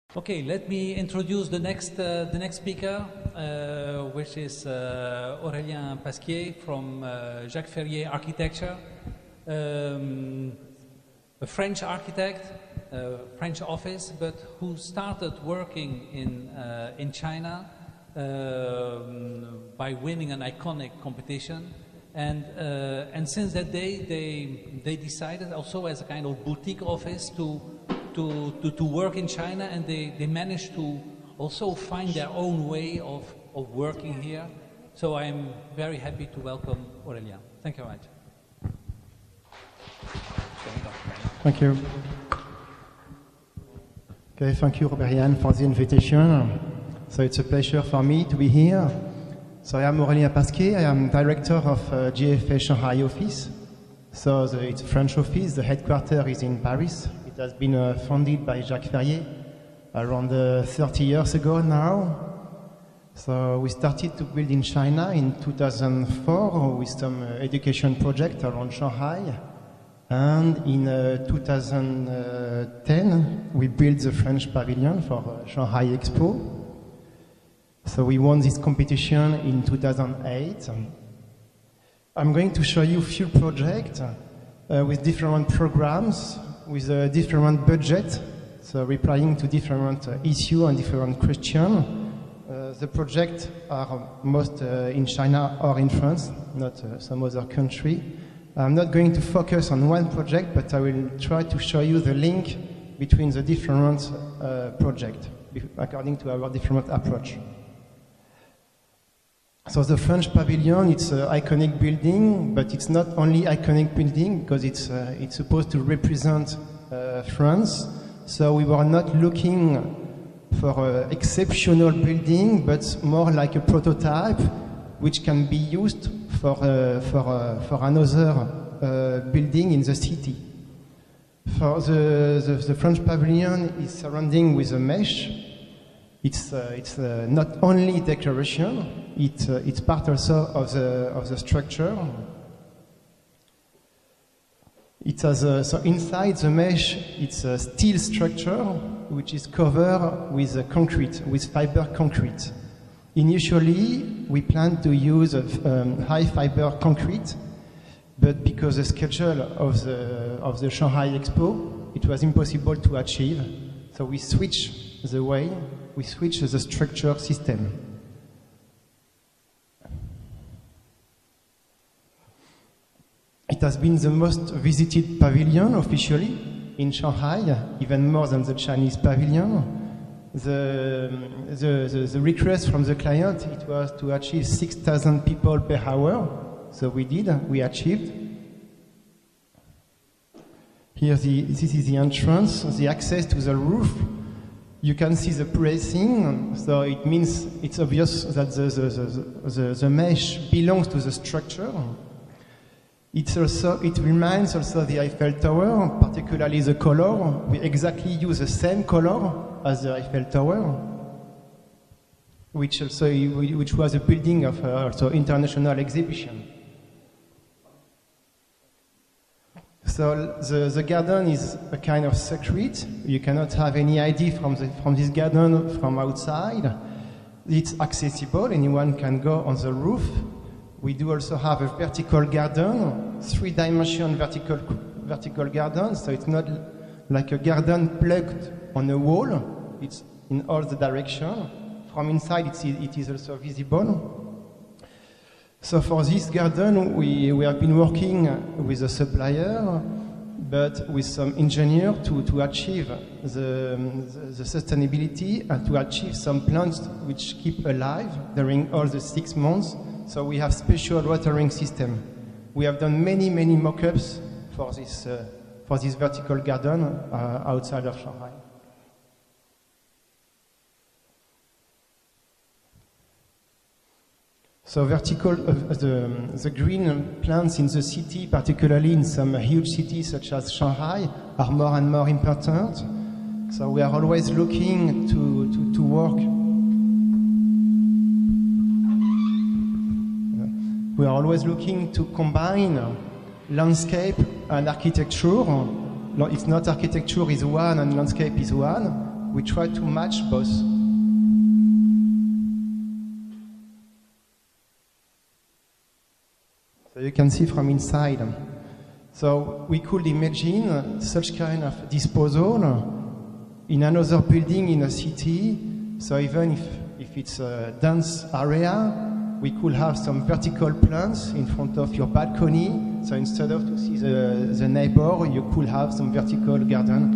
Okay, let me introduce the next speaker, which is Aurélien Pasquier from Jacques Ferrier Architecture, a French architect, French office, but who started working in China by winning an iconic competition, and since that day they decided also as a kind of boutique office to work in China, and they managed to also find their own way of working here. So I'm very happy to welcome Aurélien. Thank you very much. Thank you. Okay, thank you, Robert-Yann, for the invitation. So it's a pleasure for me to be here. So I am Aurélien Pasquier. I am director of GFA Shanghai office. So it's a French office. The headquarters is in Paris. It has been founded by Jacques Ferrier around 30 years ago now. So we started to build in China in 2004 with some education project around Shanghai. And in 2010, we built the French pavilion for Shanghai Expo. So we won this competition in 2008. I'm going to show you a few projects with different programs, with a different budget, so replying to different issues and different questions. The projects are most in China or in France, not some other country. I'm not going to focus on one project, but I will try to show you the link between the different projects, according to our different approach. So the French pavilion, it's an iconic building, but it's not only iconic building because it's supposed to represent France. So we were not looking for an exceptional building, but more like a prototype which can be used for another building in the city. For the French pavilion is surrounding with a mesh. It's not only decoration, it's part also of the structure. It has so inside the mesh, it's a steel structure which is covered with concrete, with fiber concrete. Initially, we planned to use high fiber concrete, but because the schedule of the Shanghai Expo, it was impossible to achieve. So we switched the way, we switched the structure system. It has been the most visited pavilion officially in Shanghai, even more than the Chinese pavilion. The request from the client, it was to achieve 6,000 people per hour. So we achieved. Here, this is the entrance, the access to the roof. You can see the bracing, so it means it's obvious that the mesh belongs to the structure. It reminds also the Eiffel Tower, particularly the color. We exactly use the same color as the Eiffel Tower, which was a building of also international exhibition. So the garden is a kind of secret. You cannot have any idea from this garden from outside. It's accessible. Anyone can go on the roof. We do also have a vertical garden, 3-dimensional vertical garden. So it's not like a garden plugged on a wall. It's in all the directions. From inside, it is also visible. So for this garden, we have been working with a supplier, but with some engineer to achieve the sustainability and to achieve some plants which keep alive during all the 6 months. So we have special watering system. We have done many mock-ups for this vertical garden outside of Shanghai. So vertical, the green plants in the city, particularly in some huge cities such as Shanghai, are more and more important. So we are always looking to work. We are always looking to combine landscape and architecture. It's not architecture is one and landscape is one. we try to match both. So you can see from inside. So we could imagine such kind of disposal in another building in a city. So even if it's a dense area, we could have some vertical plants in front of your balcony. So instead of to see the neighbor, you could have some vertical garden.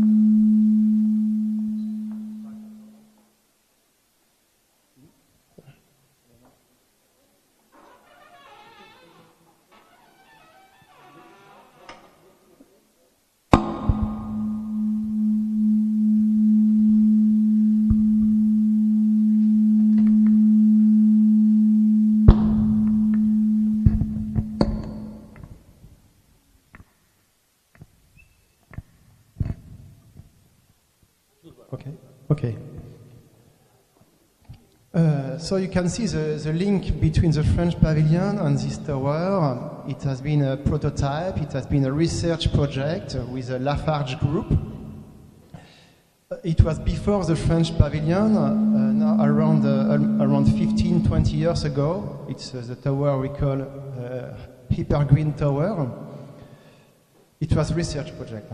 Okay. So you can see the link between the French pavilion and this tower. It has been a prototype, it has been a research project with the Lafarge group. It was before the French pavilion, now around 15, 20 years ago. It's the tower we call Hypergreen Tower. It was a research project.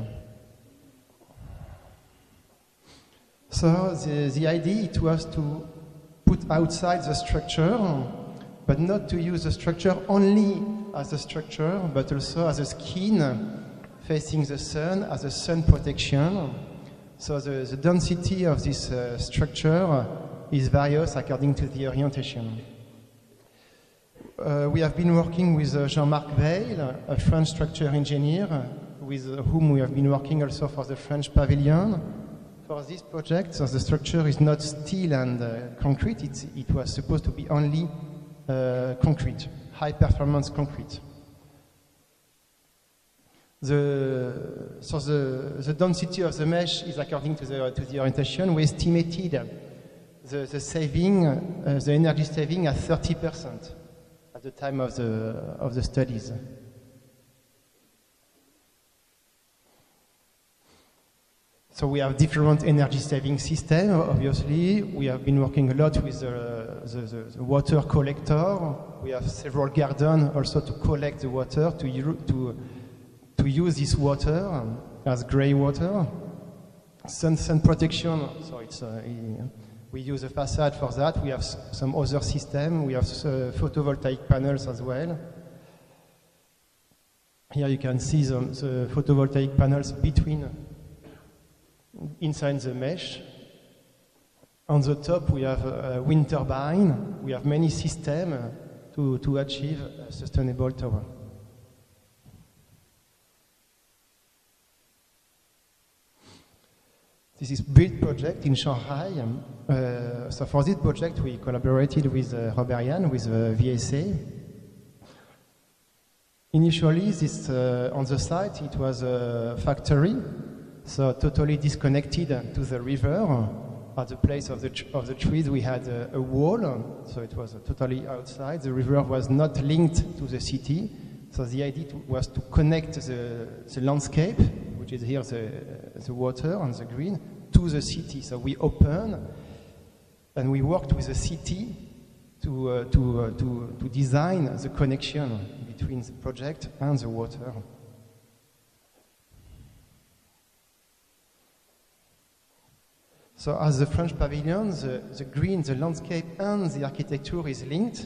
So the idea it was to put outside the structure, but not to use the structure only as a structure, but also as a skin facing the sun, as a sun protection. So the density of this structure is various according to the orientation. We have been working with Jean-Marc Veil, a French structure engineer, with whom we have been working also for the French pavilion. For this project, so the structure is not steel and concrete, it was supposed to be only concrete, high performance concrete. The density of the mesh is according to the orientation. We estimated the saving, the energy saving at 30% at the time of the studies. So we have different energy saving systems, obviously. We have been working a lot with the water collector. We have several gardens also to collect the water, to use this water as grey water. Sun protection, so we use a facade for that. We have some other system. We have photovoltaic panels as well. Here you can see the photovoltaic panels inside the mesh. On the top we have a wind turbine. We have many systems to achieve a sustainable tower. This is BUILD project in Shanghai. So for this project we collaborated with Robert Yan, with VSA. Initially, on the site it was a factory. So totally disconnected to the river. At the place of the trees we had a wall, so it was totally outside. The river was not linked to the city. So the idea was to connect the landscape, which is here the water and the green, to the city. So we opened and we worked with the city to design the connection between the project and the water. So as the French pavilion, the green, the landscape, and the architecture is linked.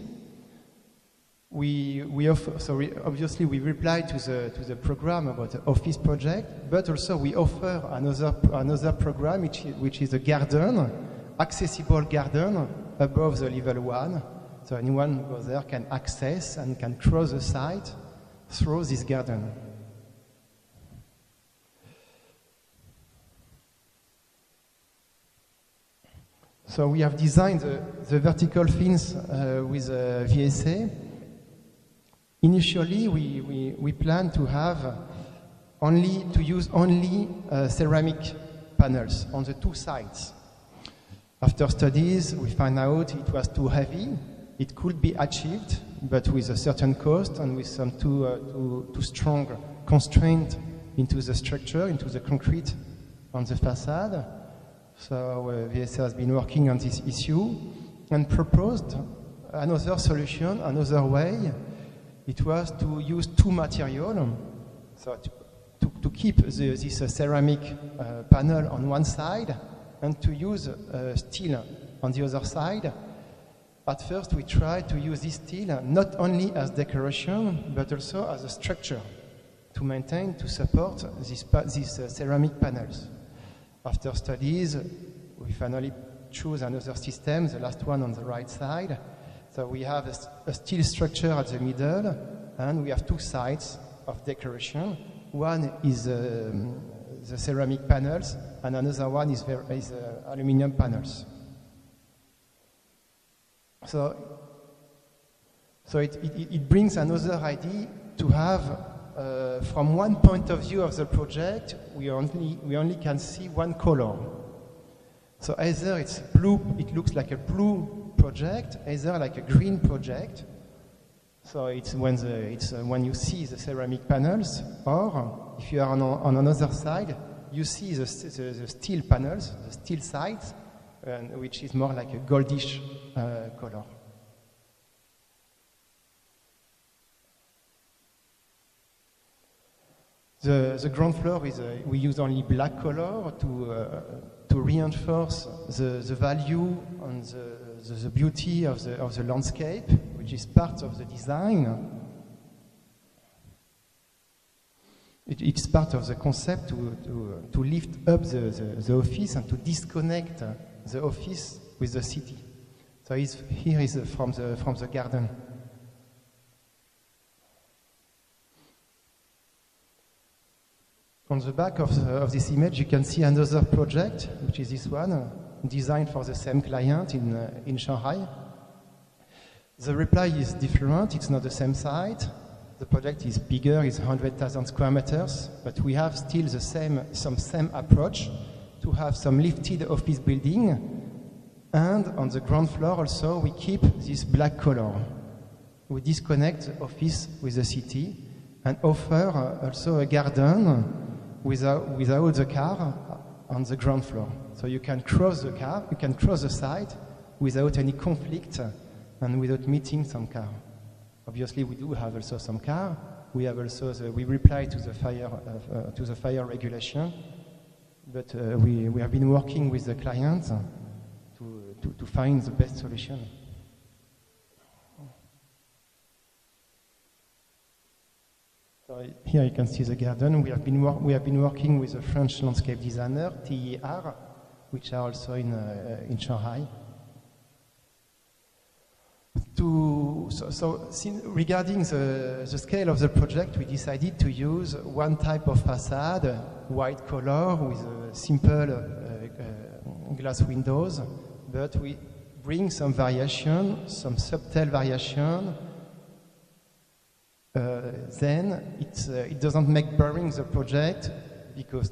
Obviously we reply to the program about the office project, but also we offer another program which is a garden, accessible garden above the level 1. So anyone who goes there can access and can cross the site through this garden. So we have designed the vertical fins with VSA. Initially, we plan to use only ceramic panels on the two sides. After studies, we found out it was too heavy. It could be achieved, but with a certain cost and with some too strong constraint into the structure, into the concrete on the facade. So VSA has been working on this issue and proposed another solution, another way. It was to use two materials. So to keep this ceramic panel on one side and to use steel on the other side. At first, we tried to use this steel not only as decoration, but also as a structure to maintain, to support these ceramic panels. After studies, we finally chose another system, the last one on the right side. So we have a steel structure at the middle, and we have two sides of decoration. One is the ceramic panels, and another one is aluminum panels. So it brings another idea to have, from one point of view of the project, we only can see one color. So either it's blue, it looks like a blue project, either like a green project. So it's when you see the ceramic panels, or if you are on another side, you see the steel panels, the steel sides, which is more like a goldish color. The ground floor is we use only black color to reinforce the value and the beauty of the landscape, which is part of the design. It's part of the concept to lift up the office and to disconnect the office with the city. So here is from the garden. On the back of this image, you can see another project, which is this one, designed for the same client in Shanghai. The reply is different, it's not the same site. The project is bigger, it's 100,000 square meters, but we have still some same approach to have some lifted office building, and on the ground floor also we keep this black color. We disconnect the office with the city and offer also a garden without the car on the ground floor. So you can cross the car, you can cross the site without any conflict and without meeting some car. Obviously, we do have also some car. We have also we reply to the fire regulation, but we have been working with the clients to find the best solution. So here you can see the garden. We have been working with a French landscape designer, TER, which are also in Shanghai. Regarding the scale of the project, we decided to use one type of facade, white color with simple glass windows, but we bring some variation, some subtle variation. Then it doesn't make boring the project because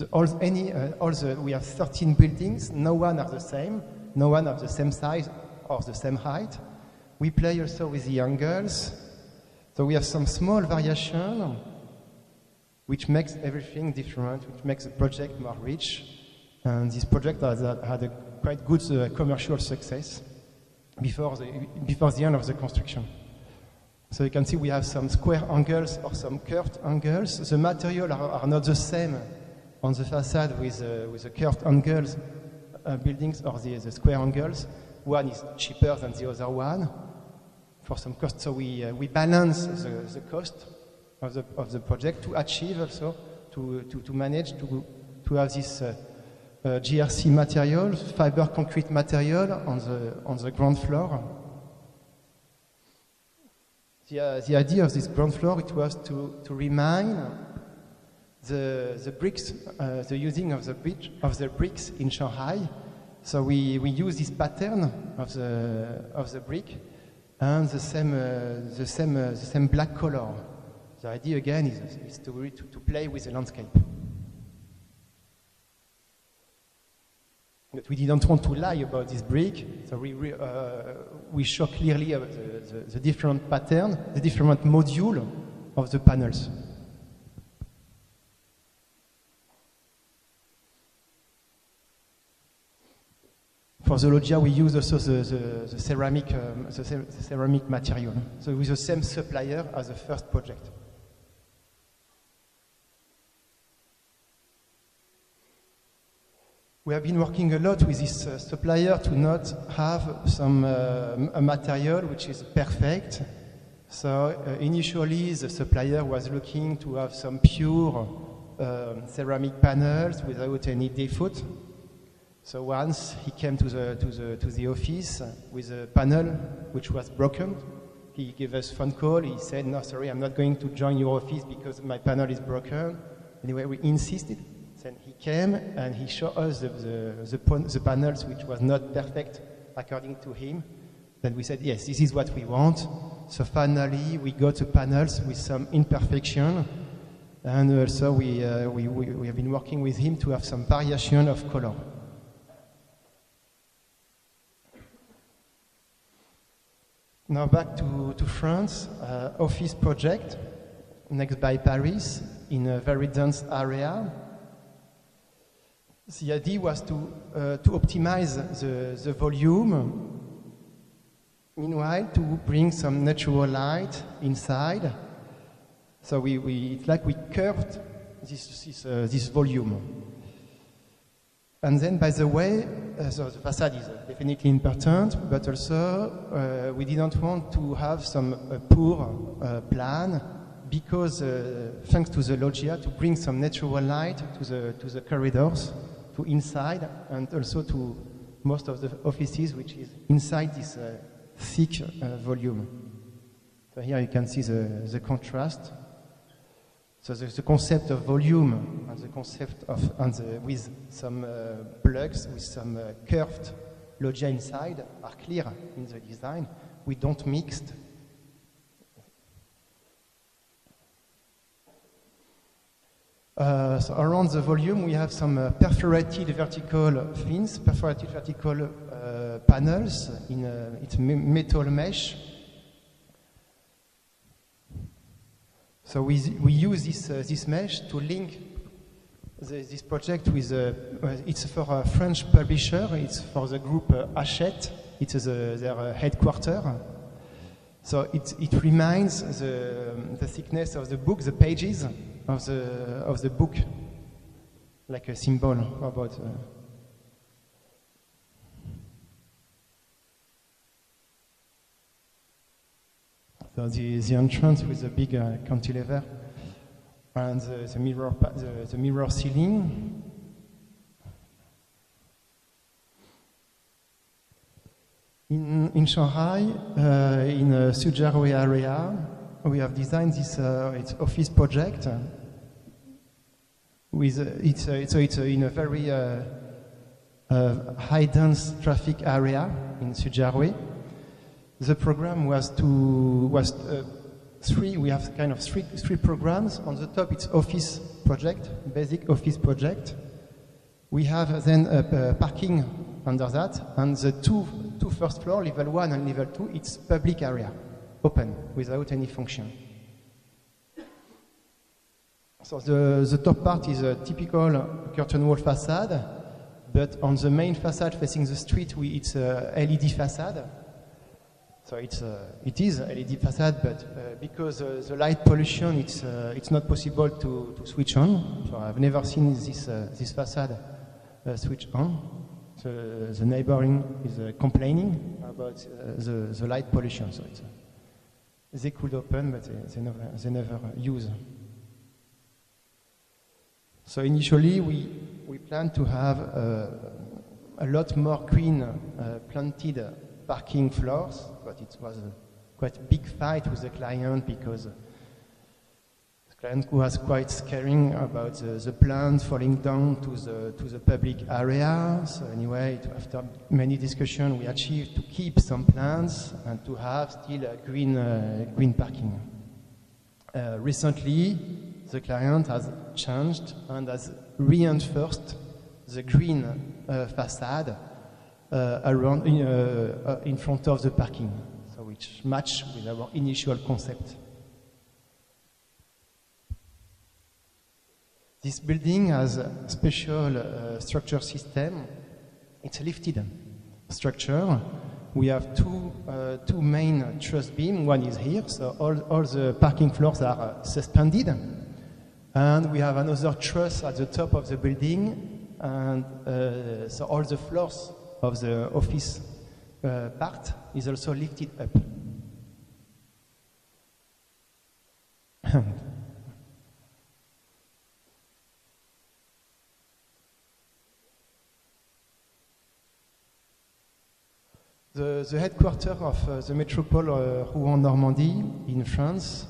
we have 13 buildings. No one are the same. No one of the same size or the same height. We play also with the angles. So we have some small variation, which makes everything different, which makes the project more rich. And this project had a quite good commercial success before the end of the construction. So you can see we have some square angles or some curved angles. The materials are not the same on the facade with the curved angles buildings or the square angles. One is cheaper than the other one for some cost. So we balance the cost of the project to achieve also to manage to have this GRC material, fiber concrete material on the ground floor. The idea of this ground floor, it was to remind the bricks, the using of the bricks in Shanghai. So we use this pattern of the brick and the same black color. The idea again is to play with the landscape. But we didn't want to lie about this brick, so we show clearly the different pattern, the different module of the panels. for the loggia, we use also the ceramic material. So with the same supplier as the first project. We have been working a lot with this supplier to not have some a material which is perfect. So initially the supplier was looking to have some pure ceramic panels without any default. So once he came to the office with a panel which was broken, he gave us a phone call. He said, "No, sorry, I'm not going to join your office because my panel is broken." Anyway, we insisted. Then he came and he showed us the panels which was not perfect according to him. Then we said, yes, this is what we want. So finally we got the panels with some imperfection, and also we have been working with him to have some variation of color. Now back to France, office project next by Paris in a very dense area. The idea was to optimize the volume, meanwhile to bring some natural light inside. So it's like we curved this volume. And then, by the way, so the facade is definitely important, but also we didn't want to have some poor plan, because thanks to the loggia, to bring some natural light to the corridors, to inside, and also to most of the offices, which is inside this thick volume. So here you can see the contrast. So the concept of volume and the concept of with some plugs, with some curved loggia inside are clear in the design. We don't mix. So around the volume we have some perforated vertical fins, perforated vertical panels in it's metal mesh. So we use this mesh to link this project with it's for a French publisher. It's for the group Hachette. It's their headquarters. So it reminds the thickness of the book, the pages of the book, like a symbol about. So the entrance with the big cantilever and the mirror ceiling. In Shanghai, in a Sujiarui area, we have designed this it's office project. With it's in a very high dense traffic area in Sujiarui. The program was three. We have kind of three programs. On the top, it's office project, basic office project. We have then a parking under that, and the two first floor, level 1 and level 2, it's public area, open without any function. So the top part is a typical curtain wall facade, but on the main facade facing the street, it's a LED facade. So it is a LED facade, but because the light pollution, it's not possible to switch on. So I've never seen this facade switch on. So the neighboring is complaining about the light pollution. So they could open, but they never use. So initially, we planned to have a lot more green planted parking floors, but it was quite a big fight with the client, because the client was quite scaring about the plants falling down to the public area. So anyway, after many discussions, we achieved to keep some plants and to have still a green parking. Recently, the client has changed and has reinforced the green facade around in front of the parking, so which match with our initial concept. This building has a special structure system. It's lifted, structure. We have two main truss beams. One is here, so all the parking floors are suspended. And we have another truss at the top of the building, and so all the floors of the office part is also lifted up. The headquarters of the Metropole Rouen-Normandie in France,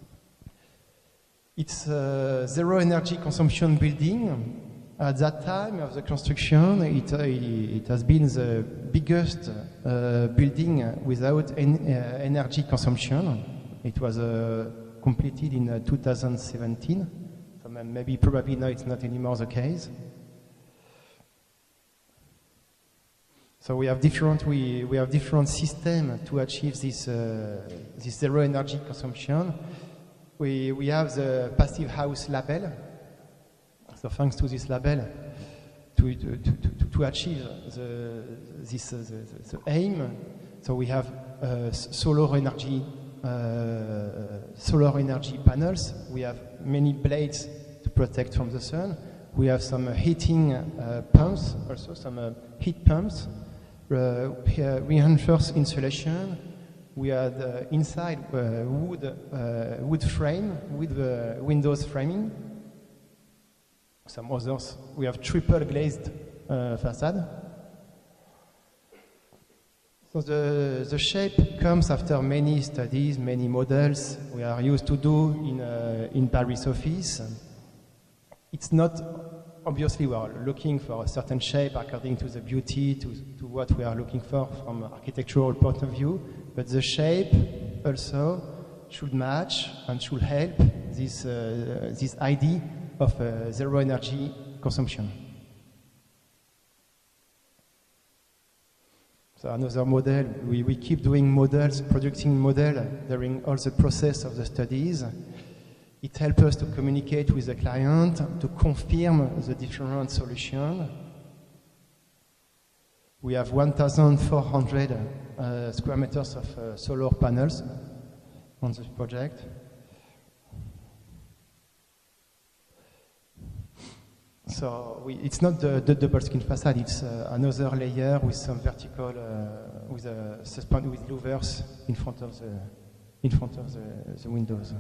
it's a zero energy consumption building. At that time of the construction, it has been the biggest building without energy consumption. It was completed in 2017, so maybe probably now it's not anymore the case. So we have different systems to achieve this zero energy consumption. We have the Passive House label. So thanks to this label, to achieve the aim, so we have solar energy panels. We have many blades to protect from the sun. We have some heating pumps, also some heat pumps. Reinforced insulation. We had inside wood frame with windows framing. Some others. We have triple glazed facade. So the shape comes after many studies, many models we are used to do in Paris office. It's not. Obviously, we are looking for a certain shape according to the beauty, to what we are looking for from an architectural point of view, but the shape also should match and should help this idea of zero energy consumption. So another model, we keep doing models, producing models during all the process of the studies. It helps us to communicate with the client, to confirm the different solutions. We have 1,400 square meters of solar panels on this project. So it's not the double skin facade, it's another layer with some vertical, with louvers in front of the windows.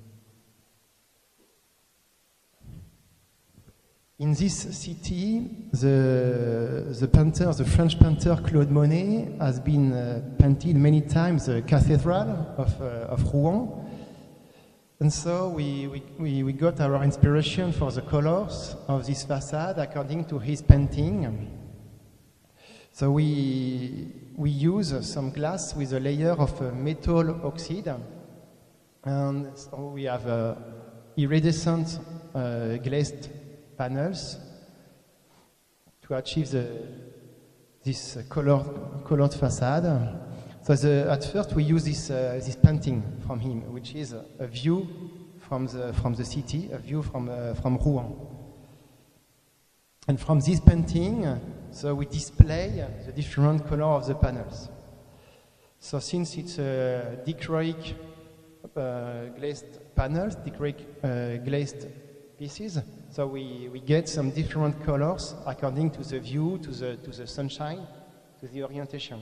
In this city, the painter, the French painter Claude Monet, has been painted many times the cathedral of Rouen. And so we got our inspiration for the colors of this facade according to his painting. So we use some glass with a layer of metal oxide, and so we have iridescent glazed panels to achieve this colored facade. So at first we use this painting from him, which is a view from the city, a view from Rouen. And from this painting, so we display the different color of the panels. So since it's dichroic glazed panels, dichroic glazed pieces, so we get some different colors according to the view, to the sunshine, to the orientation.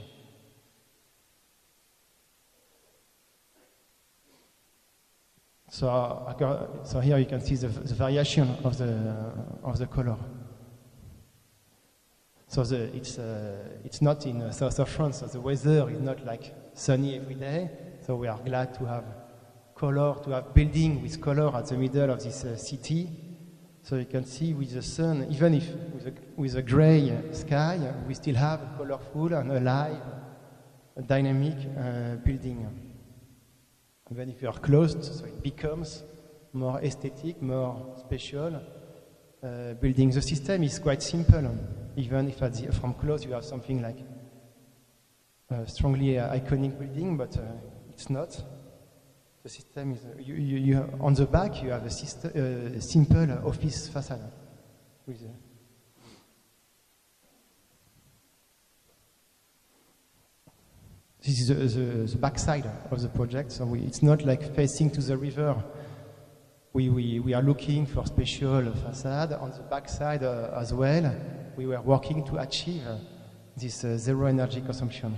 So here you can see the variation of the color. So it's not in south of France, so the weather is not like sunny every day. So we are glad to have color, to have building with color at the middle of this city. So you can see with the sun, even if with a gray sky, we still have a colorful and alive, a dynamic building. Even if you are closed, so it becomes more aesthetic, more special building. The system is quite simple, even if from close you have something like a strongly iconic building, but it's not. The system is, you on the back you have a simple office facade. With This is the backside of the project, so it's not like facing to the river. We are looking for special facade. On the backside as well, we were working to achieve this zero energy consumption.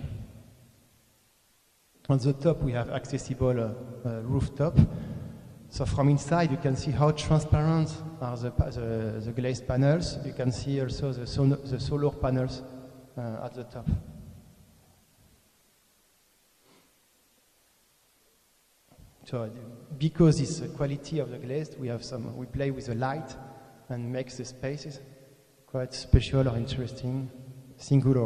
On the top, we have accessible rooftop. So from inside, you can see how transparent are the glazed panels. You can see also the solar panels at the top. So because this quality of the glazed, we play with the light and makes the spaces quite special or interesting, singular.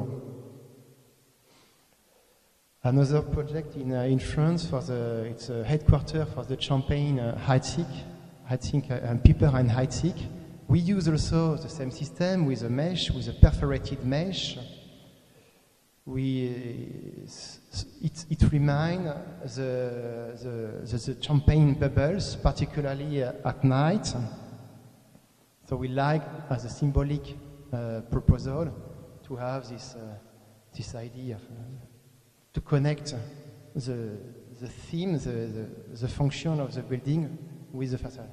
Another project in France it's a headquarters for the Champagne Heidsieck and Piper and Heidsieck. We use also the same system with a mesh, with a perforated mesh. It reminds the champagne bubbles, particularly at night. So we like, as a symbolic proposal, to have this idea of, to connect the theme, the function of the building with the facade.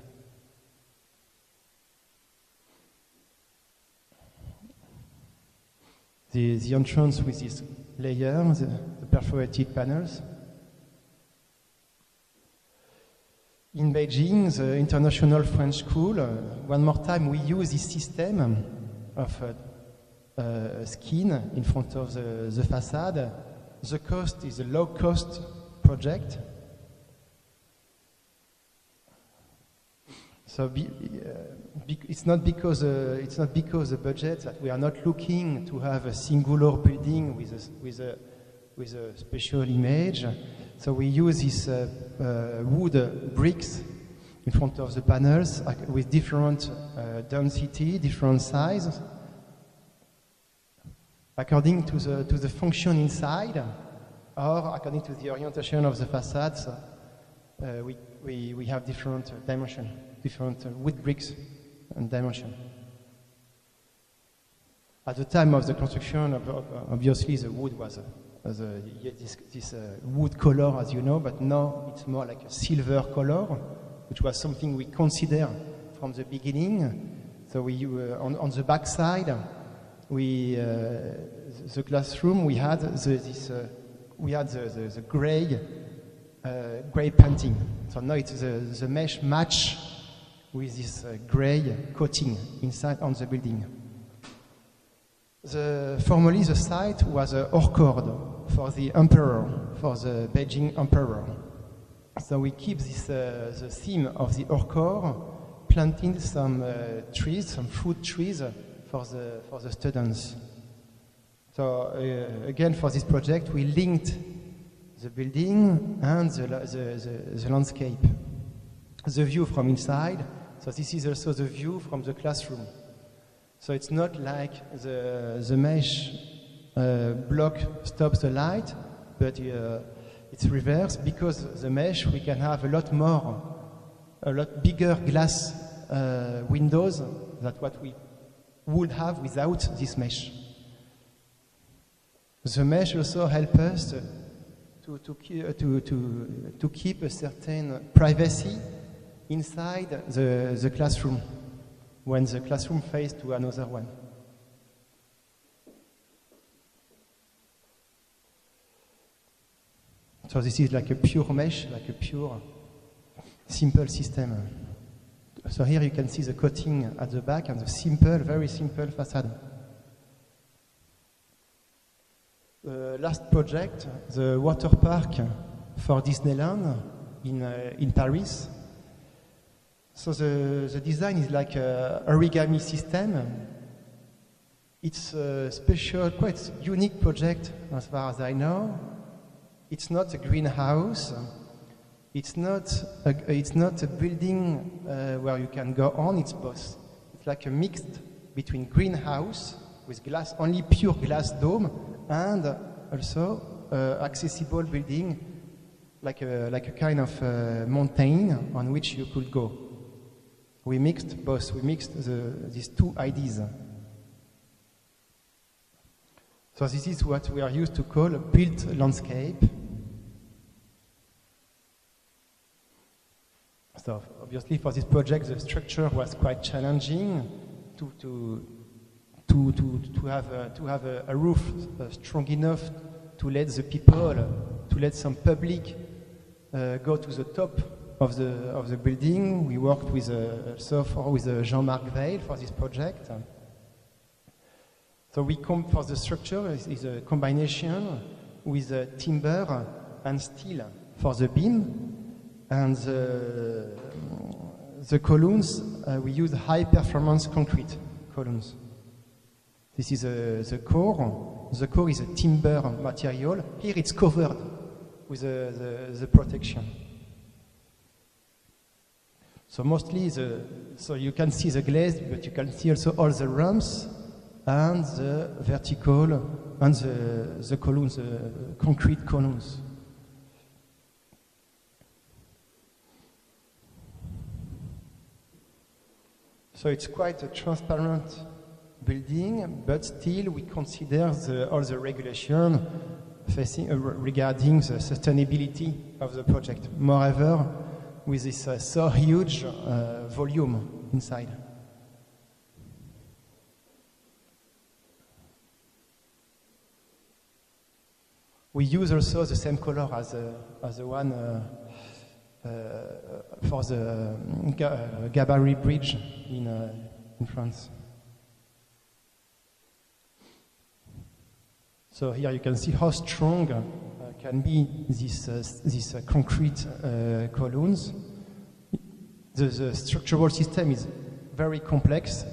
The entrance with this layer, the perforated panels. In Beijing, the International French School, one more time we use this system of skin in front of the facade. The cost is a low-cost project. So it's not because the budget that we are not looking to have a singular building with a special image. So we use these wood bricks in front of the panels with different density, different sizes, according to the function inside, or according to the orientation of the facades. We have different dimensions. Different wood bricks and dimension. At the time of the construction, obviously the wood was this wood color, as you know, but now it's more like a silver color, which was something we consider from the beginning. So on the back side, the classroom we had the gray painting. So now it's the mesh match with this gray coating inside on the building. Formerly the site was a Orchard for the emperor, for the Beijing emperor. So we keep the theme of the Orchard, planting some trees, some fruit trees for the students. So again, for this project, we linked the building and the landscape. The view from inside. So this is also the view from the classroom. So it's not like the mesh block stops the light, but it's reversed. Because the mesh, we can have a lot bigger glass windows than what we would have without this mesh. The mesh also helps us to keep a certain privacy inside the classroom when the classroom faces to another one. So this is like a pure mesh, like a pure simple system. So here you can see the coating at the back and the simple, very simple facade. Last project, the water park for Disneyland in Paris. So the design is like an origami system. It's a special, quite unique project as far as I know. It's not a greenhouse. It's not a building where you can go on. It's both. It's like a mixed between greenhouse with glass, only pure glass dome, and also accessible building, like a kind of mountain on which you could go. We mixed both. We mixed these two ideas. So this is what we are used to call a built landscape. So obviously for this project the structure was quite challenging to have a roof strong enough to let the people, to let some public go to the top of the building. We worked with Jean-Marc Veil for this project. So for the structure is a combination with timber and steel for the beam, and the columns we use high performance concrete columns. This is the core. The core is a timber material. Here it's covered with the protection. So mostly so you can see the glaze, but you can see also all the ramps and the vertical and the columns, the concrete columns. So it's quite a transparent building, but still we consider all the regulation regarding the sustainability of the project. Moreover, with this so huge volume inside. We use also the same color as the one for the Gabarre Bridge in France. So here you can see how strong can be these concrete columns. The structural system is very complex.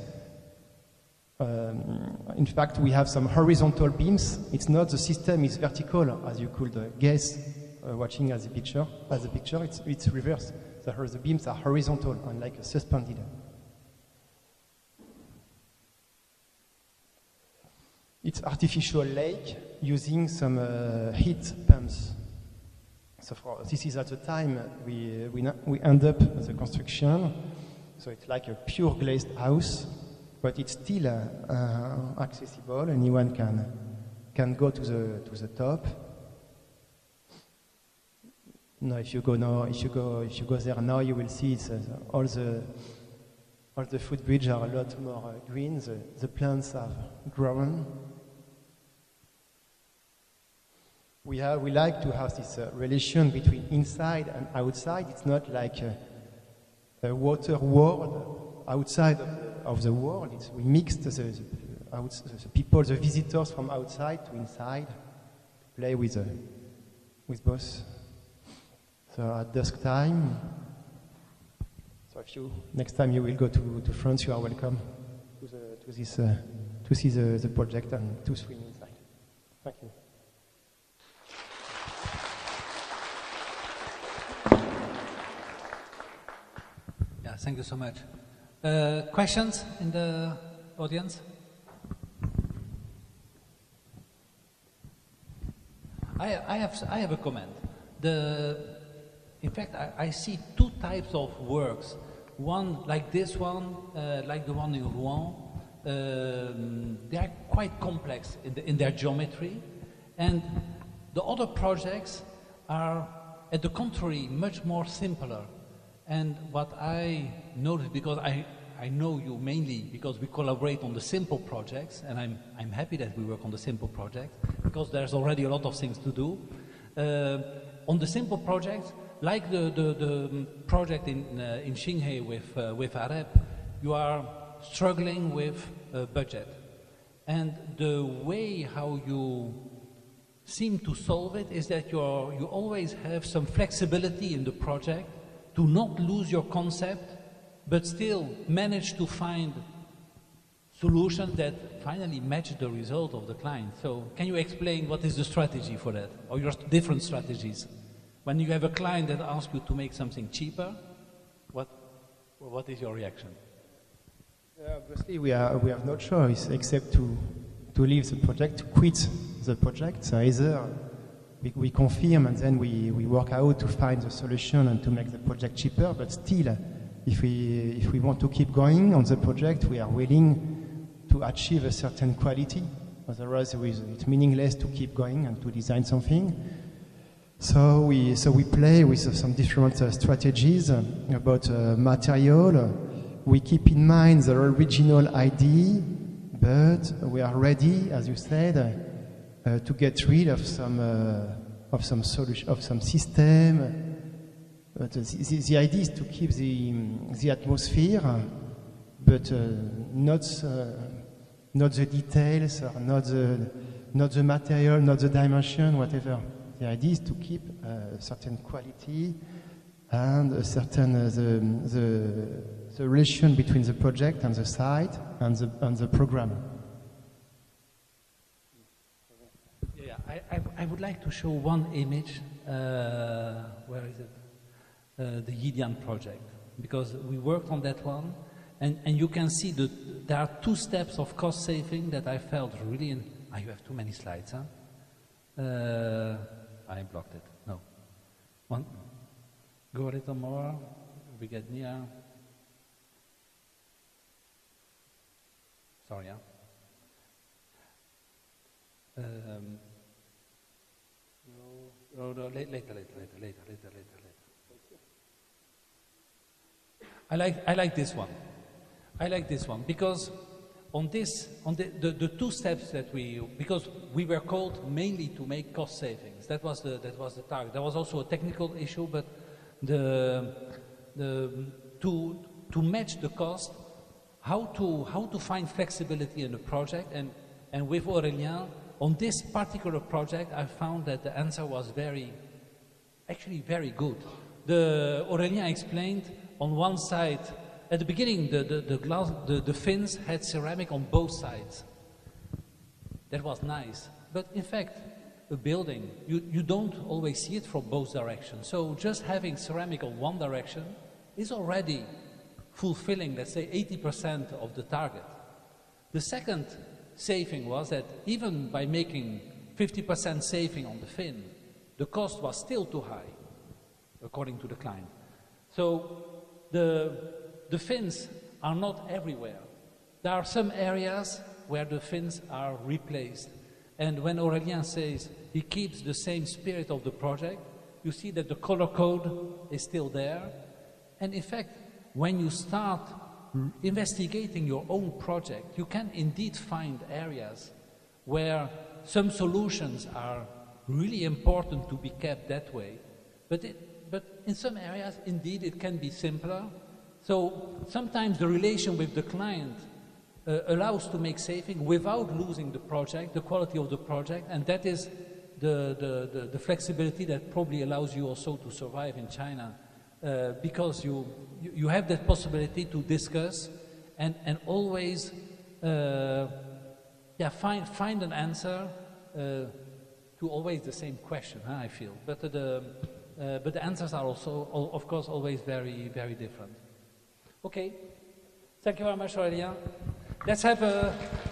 In fact, we have some horizontal beams. It's not the system is vertical, as you could guess watching as the picture. It's reverse. The beams are horizontal and like suspended. It's artificial lake using some heat pumps. So this is at the time we end up the construction. So it's like a pure glazed house, but it's still accessible. Anyone can go to the top. No, if you go there now, you will see all the footbridge are a lot more green. The plants have grown. We like to have this relation between inside and outside. It's not like a water world outside of the world. We mixed the people, the visitors from outside to inside, play with both. So at dusk time, so next time you will go to France, you are welcome to see the project and to swim inside. Thank you. Yeah, thank you so much. Questions in the audience? I have a comment. In fact, I see two types of works. One like this one, like the one in Rouen. They are quite complex in their geometry, and the other projects are, at the contrary, much more simpler. And what I noticed, because I know you mainly because we collaborate on the simple projects, and I'm happy that we work on the simple projects because there's already a lot of things to do. On the simple projects, like the project in Xinghe with AREP, you are struggling with budget, and the way how you seem to solve it is that you always have some flexibility in the project to not lose your concept, but still manage to find solutions that finally match the result of the client. So can you explain what is the strategy for that, or your different strategies? When you have a client that asks you to make something cheaper, what is your reaction? Obviously, we have no choice except to leave the project, to quit the project. So either we confirm and then we work out to find the solution and to make the project cheaper. But still, if we want to keep going on the project, we are willing to achieve a certain quality Otherwise, it's meaningless to keep going and to design something. So we play with some different strategies about material. We keep in mind the original idea, but we are ready, as you said, to get rid of some solution, of some system. But the idea is to keep the atmosphere, but not the details, or not the material, not the dimension, whatever. The idea is to keep a certain quality and a certain the relation between the project and the site and the program. Yeah, I would like to show one image. Where is it? The Yidian project, because we worked on that one, and you can see that there are 2 steps of cost saving that I felt really. You have too many slides, huh? I blocked it. No. One. Go a little more. We get near. Sorry, huh? No, later. I like this one. I like this one because on the 2 steps that because we were called mainly to make cost savings. That was the target. There was also a technical issue, but to match the cost, how to find flexibility in the project, and with Aurélien on this particular project, I found that the answer was actually very good. Aurélien explained. On one side, at the beginning, the fins had ceramic on both sides. That was nice. But in fact, a building, you don't always see it from both directions. So just having ceramic on one direction is already fulfilling, let's say, 80% of the target. The second saving was that even by making 50% saving on the fin, the cost was still too high, according to the client. So the fins are not everywhere. There are some areas where the fins are replaced. And when Aurélien says he keeps the same spirit of the project, you see that the color code is still there. And in fact, when you start investigating your own project, you can indeed find areas where some solutions are really important to be kept that way. But in some areas, indeed, it can be simpler. So sometimes the relation with the client allows to make saving without losing the project, the quality of the project, and that is the flexibility that probably allows you also to survive in China, because you have that possibility to discuss and always find an answer to always the same question, I feel. But the answers are also, of course, always very, very different. Okay, thank you very much, Aurélien. Let's have a